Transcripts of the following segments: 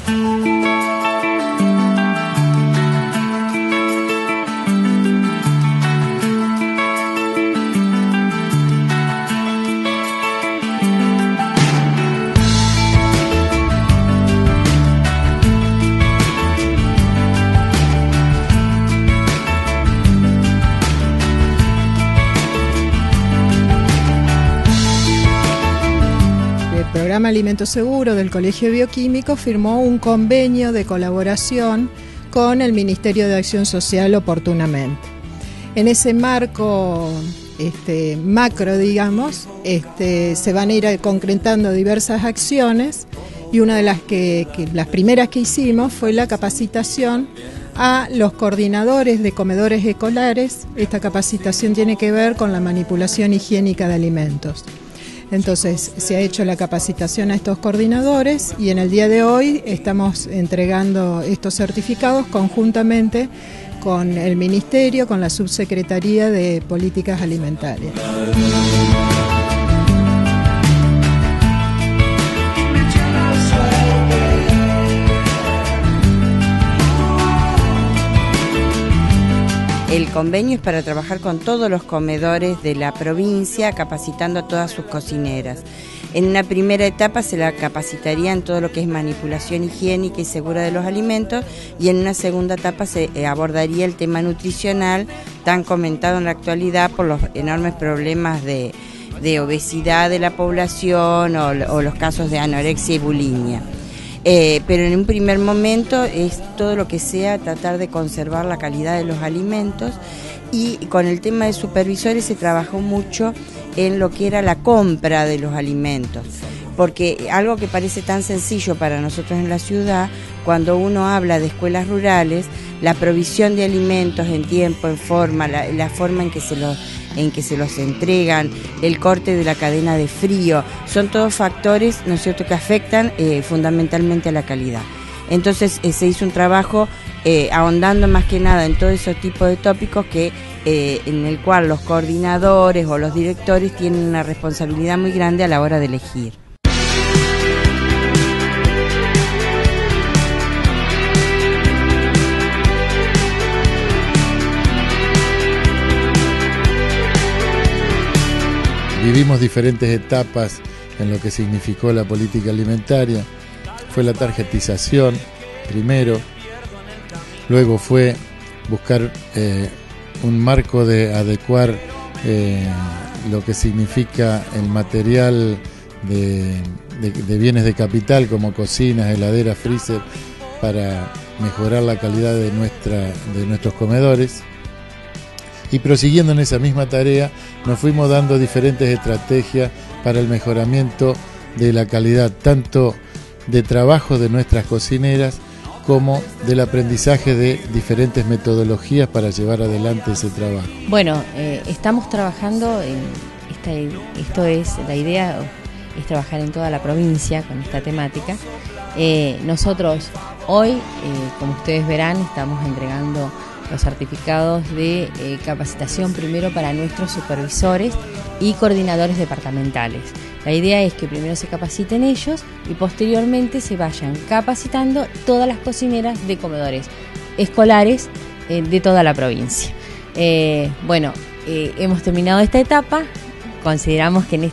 El Programa Alimento Seguro del Colegio Bioquímico firmó un convenio de colaboración con el Ministerio de Acción Social oportunamente. En ese marco macro, digamos, se van a ir concretando diversas acciones y una de las primeras que hicimos fue la capacitación a los coordinadores de comedores escolares. Esta capacitación tiene que ver con la manipulación higiénica de alimentos. Entonces se ha hecho la capacitación a estos coordinadores y en el día de hoy estamos entregando estos certificados conjuntamente con el Ministerio, con la Subsecretaría de Políticas Alimentarias. El convenio es para trabajar con todos los comedores de la provincia, capacitando a todas sus cocineras. En una primera etapa se la capacitaría en todo lo que es manipulación higiénica y segura de los alimentos, y en una segunda etapa se abordaría el tema nutricional tan comentado en la actualidad por los enormes problemas de obesidad de la población o los casos de anorexia y bulimia. Pero en un primer momento es todo lo que sea tratar de conservar la calidad de los alimentos, y con el tema de supervisores se trabajó mucho en lo que era la compra de los alimentos, porque algo que parece tan sencillo para nosotros en la ciudad, cuando uno habla de escuelas rurales, la provisión de alimentos en tiempo, en forma, la forma en que se los entregan, el corte de la cadena de frío, son todos factores, ¿no es cierto?, que afectan fundamentalmente a la calidad. Entonces se hizo un trabajo ahondando más que nada en todo ese tipo de tópicos en el cual los coordinadores o los directores tienen una responsabilidad muy grande a la hora de elegir. Vivimos diferentes etapas en lo que significó la política alimentaria. Fue la tarjetización primero, luego fue buscar un marco de adecuar lo que significa el material de bienes de capital como cocinas, heladeras, freezer, para mejorar la calidad de nuestros comedores. Y prosiguiendo en esa misma tarea, nos fuimos dando diferentes estrategias para el mejoramiento de la calidad, tanto de trabajo de nuestras cocineras como del aprendizaje de diferentes metodologías para llevar adelante ese trabajo. Bueno, estamos trabajando la idea es trabajar en toda la provincia con esta temática. Nosotros hoy, como ustedes verán, estamos entregando los certificados de capacitación primero para nuestros supervisores y coordinadores departamentales. La idea es que primero se capaciten ellos y posteriormente se vayan capacitando todas las cocineras de comedores escolares de toda la provincia. Hemos terminado esta etapa. Consideramos que en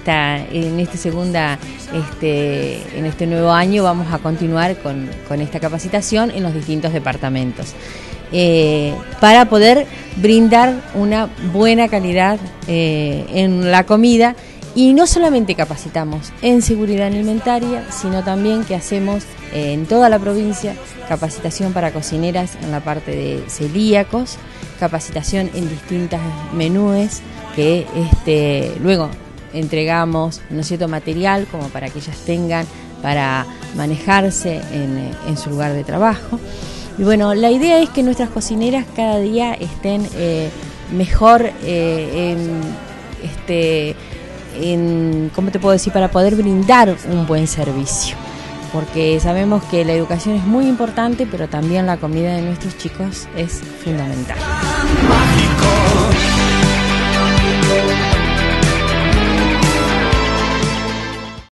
este nuevo año vamos a continuar con esta capacitación en los distintos departamentos. Para poder brindar una buena calidad en la comida, y no solamente capacitamos en seguridad alimentaria, sino también que hacemos en toda la provincia capacitación para cocineras en la parte de celíacos, capacitación en distintas menúes que luego entregamos, ¿no es cierto?, material como para que ellas tengan para manejarse en su lugar de trabajo. Y bueno, la idea es que nuestras cocineras cada día estén mejor ¿cómo te puedo decir?, para poder brindar un buen servicio. Porque sabemos que la educación es muy importante, pero también la comida de nuestros chicos es fundamental. Mágico.